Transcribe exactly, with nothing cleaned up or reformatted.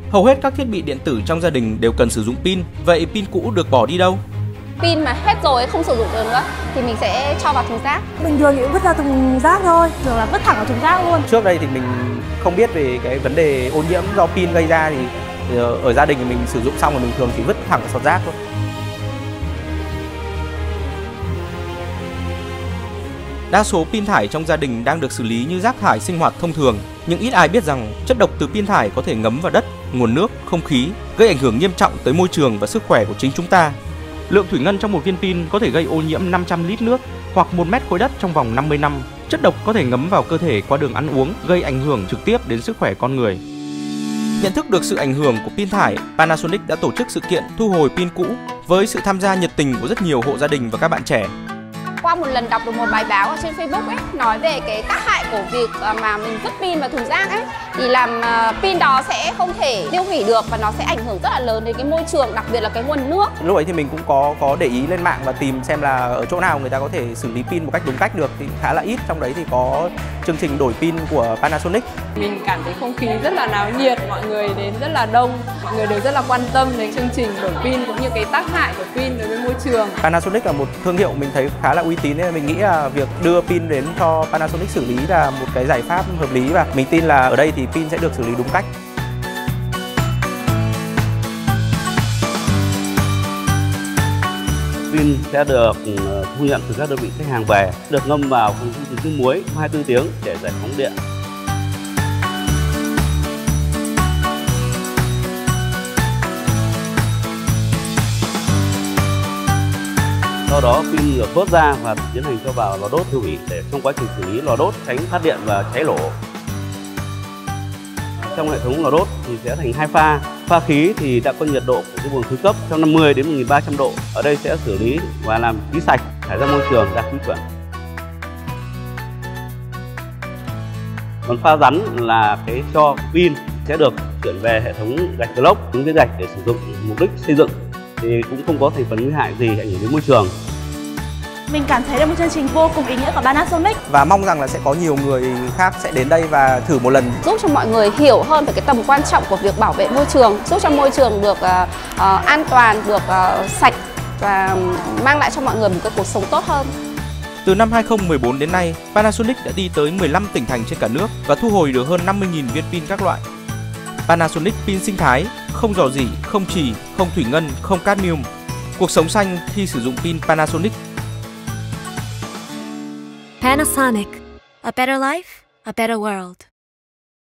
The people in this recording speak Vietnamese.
Hầu hết các thiết bị điện tử trong gia đình đều cần sử dụng pin, vậy pin cũ được bỏ đi đâu? Pin mà hết rồi không sử dụng được nữa thì mình sẽ cho vào thùng rác. Bình thường thì vứt ra thùng rác thôi, thường là vứt thẳng vào thùng rác luôn. Trước đây thì mình không biết về cái vấn đề ô nhiễm do pin gây ra, thì ở gia đình thì mình sử dụng xong rồi mình thường chỉ vứt thẳng vào sọt rác thôi. Đa số pin thải trong gia đình đang được xử lý như rác thải sinh hoạt thông thường, nhưng ít ai biết rằng chất độc từ pin thải có thể ngấm vào đất, nguồn nước, không khí, gây ảnh hưởng nghiêm trọng tới môi trường và sức khỏe của chính chúng ta. Lượng thủy ngân trong một viên pin có thể gây ô nhiễm năm trăm lít nước hoặc một mét khối đất trong vòng năm mươi năm. Chất độc có thể ngấm vào cơ thể qua đường ăn uống, gây ảnh hưởng trực tiếp đến sức khỏe con người. Nhận thức được sự ảnh hưởng của pin thải, Panasonic đã tổ chức sự kiện thu hồi pin cũ với sự tham gia nhiệt tình của rất nhiều hộ gia đình và các bạn trẻ. Qua một lần đọc được một bài báo ở trên Facebook ấy, nói về cái tác hại của việc mà mình vứt pin vào thùng rác ấy, thì làm pin đó sẽ không thể tiêu hủy được và nó sẽ ảnh hưởng rất là lớn đến cái môi trường, đặc biệt là cái nguồn nước. Lúc ấy thì mình cũng có có để ý lên mạng và tìm xem là ở chỗ nào người ta có thể xử lý pin một cách đúng cách được, thì khá là ít. Trong đấy thì có chương trình đổi pin của Panasonic. Mình cảm thấy không khí rất là náo nhiệt, mọi người đến rất là đông, mọi người đều rất là quan tâm đến chương trình đổi pin cũng như cái tác hại của pin đối với môi trường. Panasonic là một thương hiệu mình thấy khá là uy tín, nên mình nghĩ là việc đưa pin đến cho Panasonic xử lý là một cái giải pháp hợp lý, và mình tin là ở đây thì pin sẽ được xử lý đúng cách. Pin sẽ được thu nhận từ các đơn vị khách hàng về, được ngâm vào không khí muối hai mươi tư tiếng để giải phóng điện. Sau đó pin được vớt ra và tiến hành cho vào lò đốt tiêu hủy, để trong quá trình xử lý lò đốt tránh phát điện và cháy nổ. Trong hệ thống lò đốt thì sẽ thành hai pha. Pha khí thì đã có nhiệt độ của cái buồng thứ cấp trong năm mươi đến một nghìn ba trăm độ. Ở đây sẽ xử lý và làm khí sạch, thải ra môi trường, đạt quy chuẩn. Còn pha rắn là cái cho pin sẽ được chuyển về hệ thống gạch block, những cái gạch để sử dụng mục đích xây dựng, thì cũng không có thành phần nguy hại gì ảnh hưởng đến môi trường. Mình cảm thấy là một chương trình vô cùng ý nghĩa của Panasonic. Và mong rằng là sẽ có nhiều người khác sẽ đến đây và thử một lần. Giúp cho mọi người hiểu hơn về cái tầm quan trọng của việc bảo vệ môi trường, giúp cho môi trường được uh, uh, an toàn, được uh, sạch và mang lại cho mọi người một cái cuộc sống tốt hơn. Từ năm hai không một bốn đến nay, Panasonic đã đi tới mười lăm tỉnh thành trên cả nước và thu hồi được hơn năm mươi nghìn viên pin các loại. Panasonic pin sinh thái, không rò rỉ, không trì, không thủy ngân, không cadmium. Cuộc sống xanh khi sử dụng pin Panasonic. Panasonic. A better life, a better world.